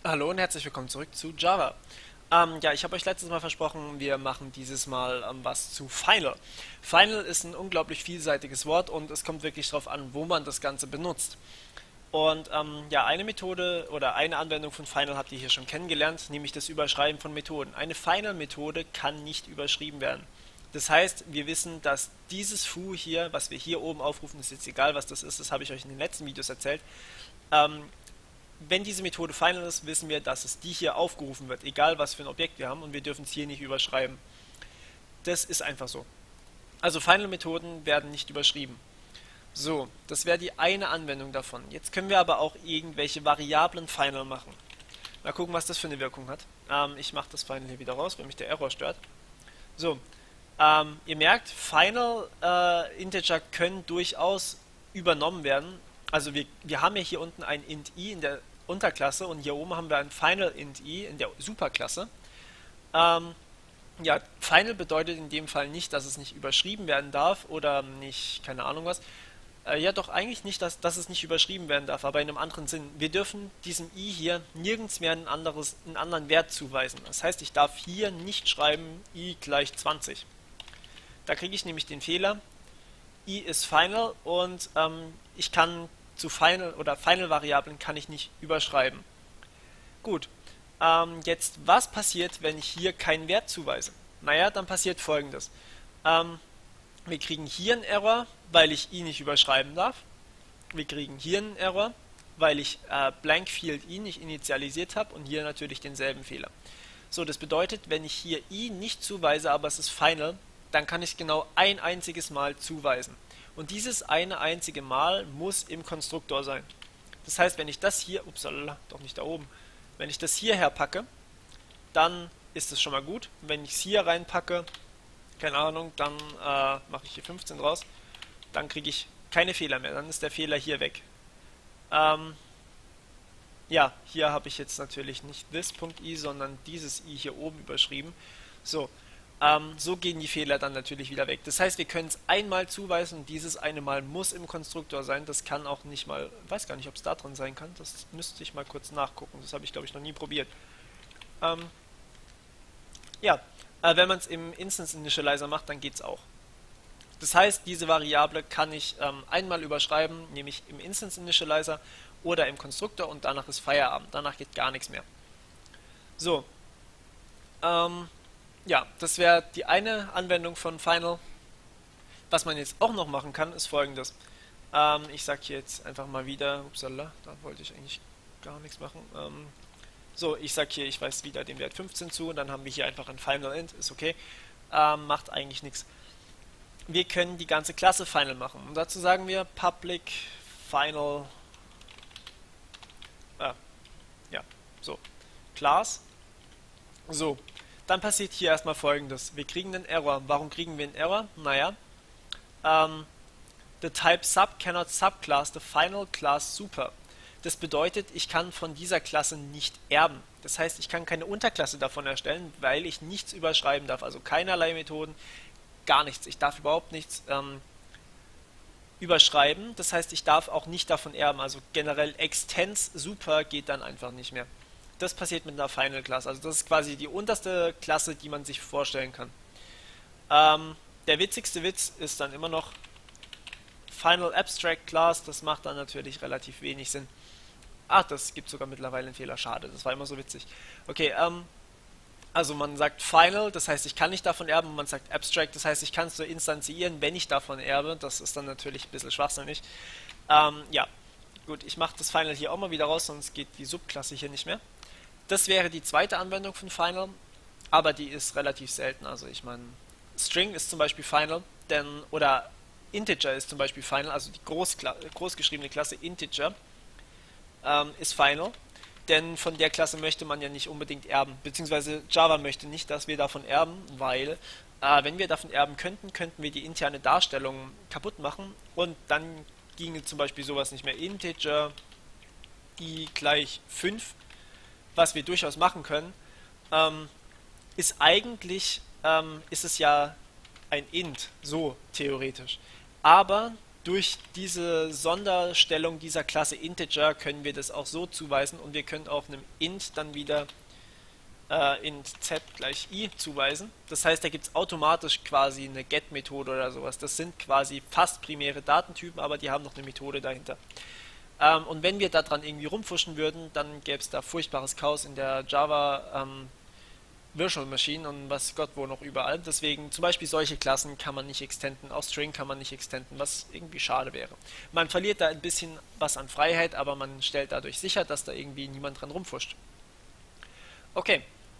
Hallo und herzlich willkommen zurück zu Java. Ja, ich habe euch letztes Mal versprochen, wir machen dieses Mal was zu Final. Final ist ein unglaublich vielseitiges Wort und es kommt wirklich darauf an, wo man das Ganze benutzt. Und ja, eine Methode oder eine Anwendung von Final habt ihr hier schon kennengelernt, nämlich das Überschreiben von Methoden. Eine Final-Methode kann nicht überschrieben werden. Das heißt, wir wissen, dass dieses foo hier, was wir hier oben aufrufen, ist jetzt egal, was das ist, das habe ich euch in den letzten Videos erzählt. Ähm, Wenn diese Methode final ist, wissen wir, dass es die hier aufgerufen wird, egal was für ein Objekt wir haben, und wir dürfen es hier nicht überschreiben. Das ist einfach so. Also Final-Methoden werden nicht überschrieben. So, das wäre die eine Anwendung davon. Jetzt können wir aber auch irgendwelche Variablen final machen. Mal gucken, was das für eine Wirkung hat. Ich mache das Final hier wieder raus, wenn mich der Error stört. So, ihr merkt, Final Integer können durchaus übernommen werden. Also wir haben ja hier unten ein int i in der Unterklasse und hier oben haben wir ein Final int i in der Superklasse. Ähm, ja, Final bedeutet in dem Fall nicht, dass es nicht überschrieben werden darf oder nicht, keine Ahnung was. Ja, doch eigentlich nicht, dass es nicht überschrieben werden darf, aber in einem anderen Sinn. Wir dürfen diesem i hier nirgends mehr einen anderen Wert zuweisen. Das heißt, ich darf hier nicht schreiben i gleich 20. Da kriege ich nämlich den Fehler, i ist final und ich kann zu Final oder Final-Variablen kann ich nicht überschreiben. Gut, jetzt was passiert, wenn ich hier keinen Wert zuweise? Naja, dann passiert Folgendes. Ähm, Wir kriegen hier einen Error, weil ich i nicht überschreiben darf. Wir kriegen hier einen Error, weil ich blank field i nicht initialisiert habe und hier natürlich denselben Fehler. So, das bedeutet, wenn ich hier i nicht zuweise, aber es ist final, dann kann ich es genau ein einziges Mal zuweisen. Und dieses eine einzige Mal muss im Konstruktor sein. Das heißt, wenn ich das hier, upsala, doch nicht da oben, wenn ich das hierher packe, dann ist es schon mal gut. Wenn ich es hier reinpacke, keine Ahnung, dann mache ich hier 15 draus, dann kriege ich keine Fehler mehr, dann ist der Fehler hier weg. Ähm, ja, hier habe ich jetzt natürlich nicht this.i, sondern dieses i hier oben überschrieben. So, so gehen die Fehler dann natürlich wieder weg. Das heißt, wir können es einmal zuweisen und dieses eine Mal muss im Konstruktor sein. Das kann auch nicht mal, weiß gar nicht, ob es da drin sein kann. Das müsste ich mal kurz nachgucken. Das habe ich, glaube ich, noch nie probiert. Ähm, ja, wenn man es im Instance Initializer macht, dann geht es auch. Das heißt, diese Variable kann ich einmal überschreiben, nämlich im Instance Initializer oder im Konstruktor und danach ist Feierabend. Danach geht gar nichts mehr. So, ähm, ja, das wäre die eine Anwendung von Final. Was man jetzt auch noch machen kann, ist folgendes. Ich sage hier jetzt einfach mal wieder, upsala, da wollte ich eigentlich gar nichts machen. So, ich sage hier, ich weise wieder den Wert 15 zu und dann haben wir hier einfach ein Final Int, ist okay. Macht eigentlich nichts. Wir können die ganze Klasse Final machen. Und dazu sagen wir Public Final, ja, so, Class. So, dann passiert hier erstmal Folgendes. Wir kriegen einen Error. Warum kriegen wir einen Error? Naja, the type sub cannot subclass the final class super. Das bedeutet, ich kann von dieser Klasse nicht erben. Das heißt, ich kann keine Unterklasse davon erstellen, weil ich nichts überschreiben darf. Also keinerlei Methoden, gar nichts. Ich darf überhaupt nichts überschreiben. Das heißt, ich darf auch nicht davon erben. Also generell Extens super geht dann einfach nicht mehr. Das passiert mit einer Final Class. Also das ist quasi die unterste Klasse, die man sich vorstellen kann. Der witzigste Witz ist dann immer noch Final Abstract Class. Das macht dann natürlich relativ wenig Sinn. Ach, das gibt sogar mittlerweile einen Fehler. Schade, das war immer so witzig. Okay, also man sagt Final, das heißt, ich kann nicht davon erben, und man sagt Abstract, das heißt, ich kann es nur instanzieren, wenn ich davon erbe. Das ist dann natürlich ein bisschen schwachsinnig. Ja, gut, ich mache das Final hier auch mal wieder raus, sonst geht die Subklasse hier nicht mehr. Das wäre die zweite Anwendung von Final, aber die ist relativ selten. Also ich meine, String ist zum Beispiel Final, denn, oder Integer ist zum Beispiel Final, also die großgeschriebene Klasse Integer ist Final, denn von der Klasse möchte man ja nicht unbedingt erben, beziehungsweise Java möchte nicht, dass wir davon erben, weil wenn wir davon erben könnten, könnten wir die interne Darstellung kaputt machen und dann ginge zum Beispiel sowas nicht mehr. Integer i gleich 5, was wir durchaus machen können, ist eigentlich, ist es ja ein Int, so theoretisch. Aber durch diese Sonderstellung dieser Klasse Integer können wir das auch so zuweisen und wir können auch einem int dann wieder int z gleich i zuweisen. Das heißt, da gibt es automatisch quasi eine get-Methode oder sowas. Das sind quasi fast primäre Datentypen, aber die haben noch eine Methode dahinter. Und wenn wir da dran irgendwie rumfuschen würden, dann gäbe es da furchtbares Chaos in der Java Virtual Machine und was Gott wo noch überall. Deswegen zum Beispiel solche Klassen kann man nicht extenden, auch String kann man nicht extenden, was irgendwie schade wäre. Man verliert da ein bisschen was an Freiheit, aber man stellt dadurch sicher, dass da irgendwie niemand dran rumfuscht. Okay,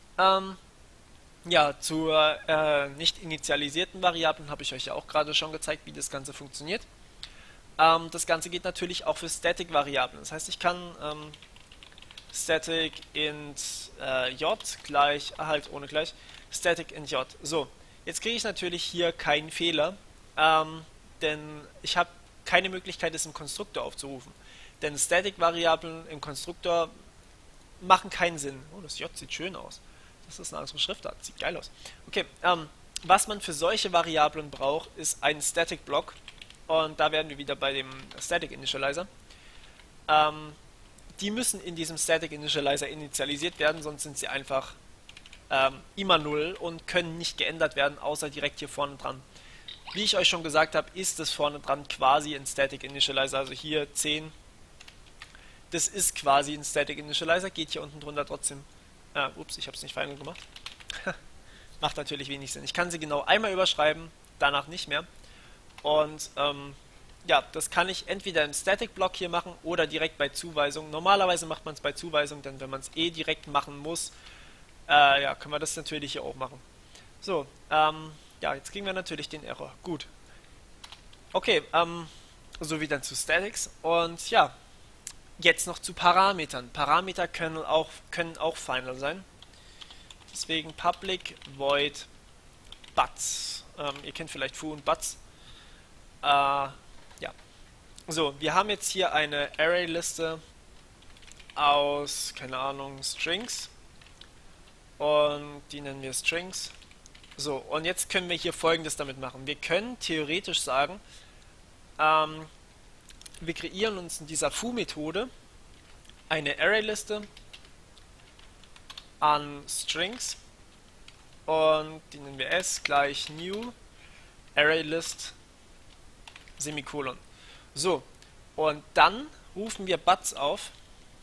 ja, zur nicht initialisierten Variablen habe ich euch ja auch gerade schon gezeigt, wie das Ganze funktioniert. Das Ganze geht natürlich auch für Static-Variablen. Das heißt, ich kann static int j gleich, halt ohne gleich, static int j. So, jetzt kriege ich natürlich hier keinen Fehler, denn ich habe keine Möglichkeit, es im Konstruktor aufzurufen. Denn Static-Variablen im Konstruktor machen keinen Sinn. Oh, das J sieht schön aus. Das ist eine andere Schriftart, sieht geil aus. Okay, was man für solche Variablen braucht, ist ein Static-Block. Und da werden wir wieder bei dem Static Initializer. Die müssen in diesem Static Initializer initialisiert werden, sonst sind sie einfach immer 0 und können nicht geändert werden, außer direkt hier vorne dran. Wie ich euch schon gesagt habe, ist es vorne dran quasi ein Static Initializer, also hier 10. Das ist quasi ein Static Initializer, geht hier unten drunter trotzdem. Ups, ich habe es nicht final gemacht. Macht natürlich wenig Sinn. Ich kann sie genau einmal überschreiben, danach nicht mehr. Und ja, das kann ich entweder im Static-Block hier machen oder direkt bei Zuweisung. Normalerweise macht man es bei Zuweisung, denn wenn man es eh direkt machen muss, ja, können wir das natürlich hier auch machen. So, ja, jetzt kriegen wir natürlich den Error. Gut. Okay, so wie dann zu Statics. Und ja, jetzt noch zu Parametern. Parameter können auch final sein. Deswegen public void buts. Ihr kennt vielleicht foo und buts. Ja. So, wir haben jetzt hier eine Array-Liste aus, keine Ahnung, Strings. Und die nennen wir Strings. So, und jetzt können wir hier Folgendes damit machen. Wir können theoretisch sagen, wir kreieren uns in dieser foo-Methode eine Array-Liste an Strings. Und die nennen wir s gleich new ArrayList Semikolon. So, und dann rufen wir buts auf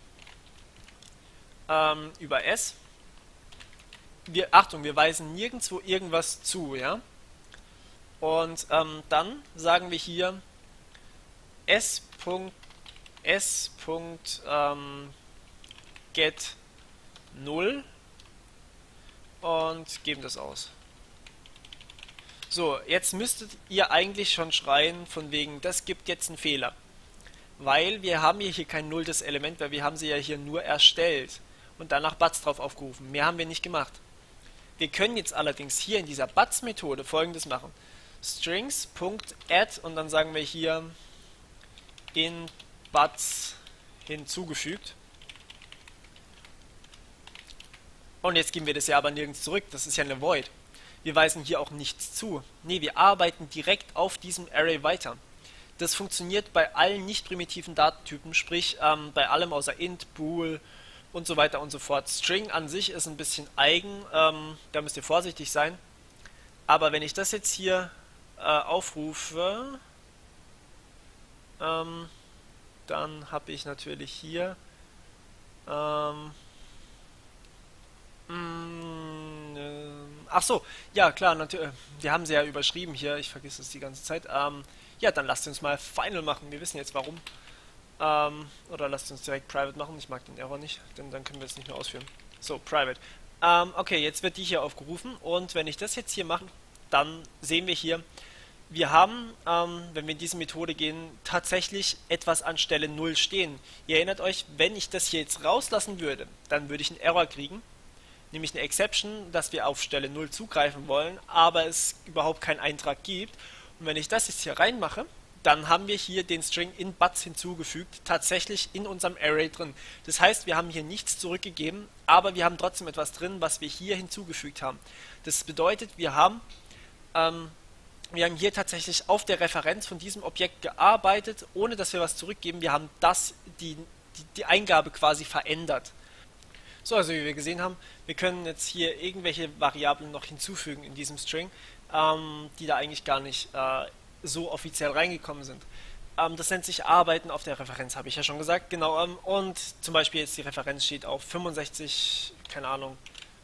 über s. Achtung, wir weisen nirgendwo irgendwas zu, ja. Und dann sagen wir hier s.get 0 und geben das aus. So, jetzt müsstet ihr eigentlich schon schreien, von wegen, das gibt jetzt einen Fehler. Weil wir haben hier kein nulltes Element, weil wir haben sie ja hier nur erstellt und danach buts drauf aufgerufen. Mehr haben wir nicht gemacht. Wir können jetzt allerdings hier in dieser buts-Methode Folgendes machen. Strings.add und dann sagen wir hier in buts hinzugefügt. Und jetzt geben wir das ja aber nirgends zurück, das ist ja eine Void. Wir weisen hier auch nichts zu. Ne, wir arbeiten direkt auf diesem Array weiter. Das funktioniert bei allen nicht primitiven Datentypen, sprich bei allem außer int, bool und so weiter und so fort. String an sich ist ein bisschen eigen, da müsst ihr vorsichtig sein. Aber wenn ich das jetzt hier aufrufe, dann habe ich natürlich hier ach so, ja klar, natürlich. Wir haben sie ja überschrieben hier, ich vergesse es die ganze Zeit. Ja, dann lasst uns mal Final machen, wir wissen jetzt warum. Oder lasst uns direkt Private machen, ich mag den Error nicht, denn dann können wir es nicht mehr ausführen. So, Private. Okay, jetzt wird die hier aufgerufen und wenn ich das jetzt hier mache, dann sehen wir hier, wir haben, wenn wir in diese Methode gehen, tatsächlich etwas an Stelle 0 stehen. Ihr erinnert euch, wenn ich das hier jetzt rauslassen würde, dann würde ich einen Error kriegen. Nämlich eine Exception, dass wir auf Stelle 0 zugreifen wollen, aber es überhaupt keinen Eintrag gibt. Und wenn ich das jetzt hier reinmache, dann haben wir hier den String in buts hinzugefügt, tatsächlich in unserem Array drin. Das heißt, wir haben hier nichts zurückgegeben, aber wir haben trotzdem etwas drin, was wir hier hinzugefügt haben. Das bedeutet, wir haben Wir haben hier tatsächlich auf der Referenz von diesem Objekt gearbeitet, ohne dass wir was zurückgeben. Wir haben die Eingabe quasi verändert. So, also wie wir gesehen haben, wir können jetzt hier irgendwelche Variablen noch hinzufügen in diesem String, die da eigentlich gar nicht so offiziell reingekommen sind. Das nennt sich Arbeiten auf der Referenz, habe ich ja schon gesagt, genau. Und zum Beispiel jetzt die Referenz steht auf 65, keine Ahnung,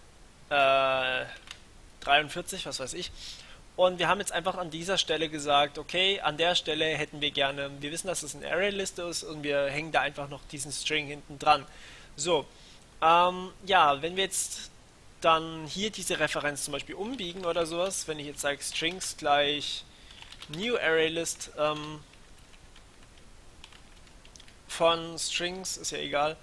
43, was weiß ich. Und wir haben jetzt einfach an dieser Stelle gesagt, okay, an der Stelle hätten wir gerne, wir wissen, dass es eine Array-Liste ist und wir hängen da einfach noch diesen String hinten dran. So, ja, wenn wir jetzt dann hier diese Referenz zum Beispiel umbiegen oder sowas, wenn ich jetzt sage Strings gleich New ArrayList von Strings, ist ja egal,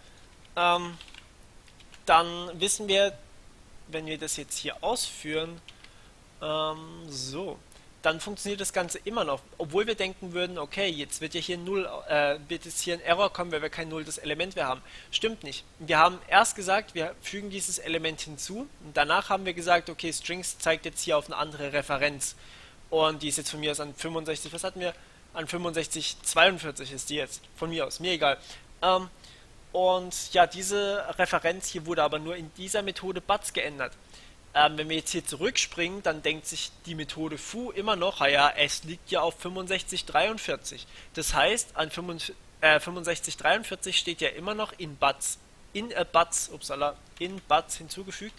dann wissen wir, wenn wir das jetzt hier ausführen, so, dann funktioniert das Ganze immer noch, obwohl wir denken würden, okay, jetzt wird ja hier wird jetzt hier ein Error kommen, weil wir kein nulltes Element mehr haben. Stimmt nicht. Wir haben erst gesagt, wir fügen dieses Element hinzu und danach haben wir gesagt, okay, Strings zeigt jetzt hier auf eine andere Referenz und die ist jetzt von mir aus an 65, was hatten wir? An 6542 ist die jetzt, von mir aus, mir egal. Und ja, diese Referenz hier wurde aber nur in dieser Methode buts geändert. Wenn wir jetzt hier zurückspringen, dann denkt sich die Methode foo immer noch, ja, es liegt ja auf 6543. Das heißt, an 6543 steht ja immer noch in buts, in buts hinzugefügt,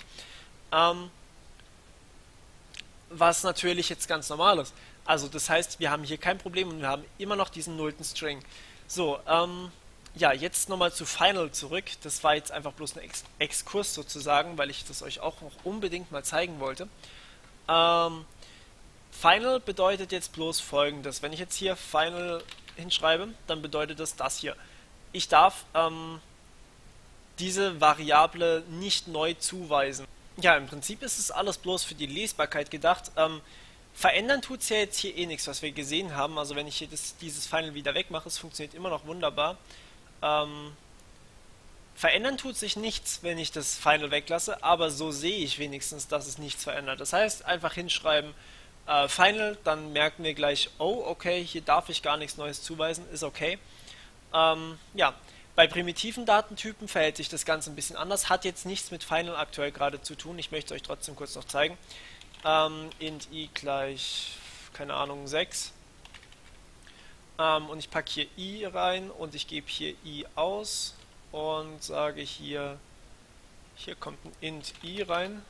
was natürlich jetzt ganz normal ist. Also das heißt, wir haben hier kein Problem und wir haben immer noch diesen nullten String. So, ja, jetzt nochmal zu Final zurück. Das war jetzt einfach bloß ein Exkurs sozusagen, weil ich das euch auch noch unbedingt mal zeigen wollte. Final bedeutet jetzt bloß Folgendes. Wenn ich jetzt hier Final hinschreibe, dann bedeutet das hier. Ich darf diese Variable nicht neu zuweisen. Ja, im Prinzip ist es alles bloß für die Lesbarkeit gedacht. Verändern tut es ja jetzt hier eh nichts, was wir gesehen haben. Also wenn ich hier dieses Final wieder wegmache, es funktioniert immer noch wunderbar. Verändern tut sich nichts, wenn ich das Final weglasse, aber so sehe ich wenigstens, dass es nichts verändert. Das heißt, einfach hinschreiben Final, dann merken wir gleich, oh, okay, hier darf ich gar nichts Neues zuweisen, ist okay. Ja, bei primitiven Datentypen verhält sich das Ganze ein bisschen anders, hat jetzt nichts mit Final aktuell gerade zu tun, ich möchte euch trotzdem kurz noch zeigen. Int i gleich, keine Ahnung, 6. Und ich packe hier i rein und ich gebe hier i aus und sage hier kommt ein int i rein.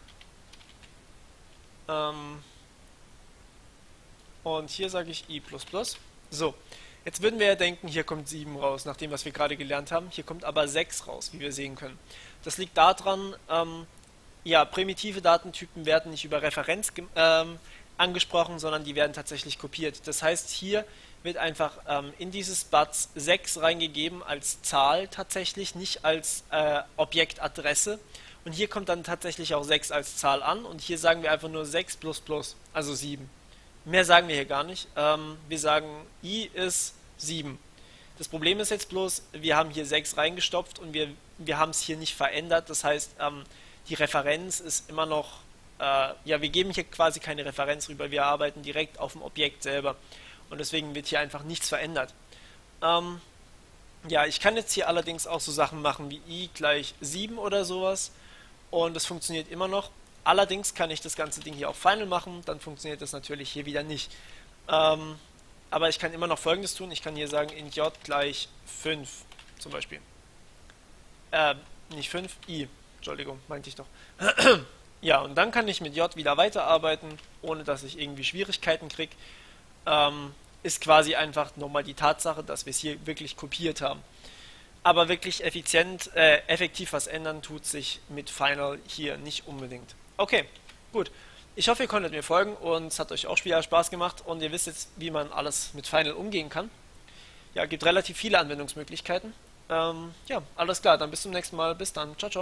Und hier sage ich i++. So, jetzt würden wir ja denken, hier kommt 7 raus, nach dem, was wir gerade gelernt haben. Hier kommt aber 6 raus, wie wir sehen können. Das liegt daran, ja, primitive Datentypen werden nicht über Referenz angesprochen, sondern die werden tatsächlich kopiert. Das heißt, hier wird einfach in dieses buts 6 reingegeben als Zahl tatsächlich, nicht als Objektadresse. Und hier kommt dann tatsächlich auch 6 als Zahl an und hier sagen wir einfach nur 6 plus, also 7. Mehr sagen wir hier gar nicht. Wir sagen i ist 7. Das Problem ist jetzt bloß, wir haben hier 6 reingestopft und wir haben es hier nicht verändert. Das heißt, die Referenz ist immer noch, ja, wir geben hier quasi keine Referenz rüber, wir arbeiten direkt auf dem Objekt selber. Und deswegen wird hier einfach nichts verändert. Ja, ich kann jetzt hier allerdings auch so Sachen machen wie i gleich 7 oder sowas. Und das funktioniert immer noch. Allerdings kann ich das ganze Ding hier auf Final machen, dann funktioniert das natürlich hier wieder nicht. Aber ich kann immer noch Folgendes tun. Ich kann hier sagen int j gleich 5 zum Beispiel. Nicht 5, i. Entschuldigung, meinte ich doch. Ja, und dann kann ich mit j wieder weiterarbeiten, ohne dass ich irgendwie Schwierigkeiten kriege. Ist quasi einfach nochmal die Tatsache, dass wir es hier wirklich kopiert haben. Aber wirklich effektiv was ändern tut sich mit Final hier nicht unbedingt. Okay, gut. Ich hoffe, ihr konntet mir folgen und es hat euch auch wieder Spaß gemacht und ihr wisst jetzt, wie man alles mit Final umgehen kann. Ja, gibt relativ viele Anwendungsmöglichkeiten. Ja, alles klar, dann bis zum nächsten Mal. Bis dann. Ciao, ciao.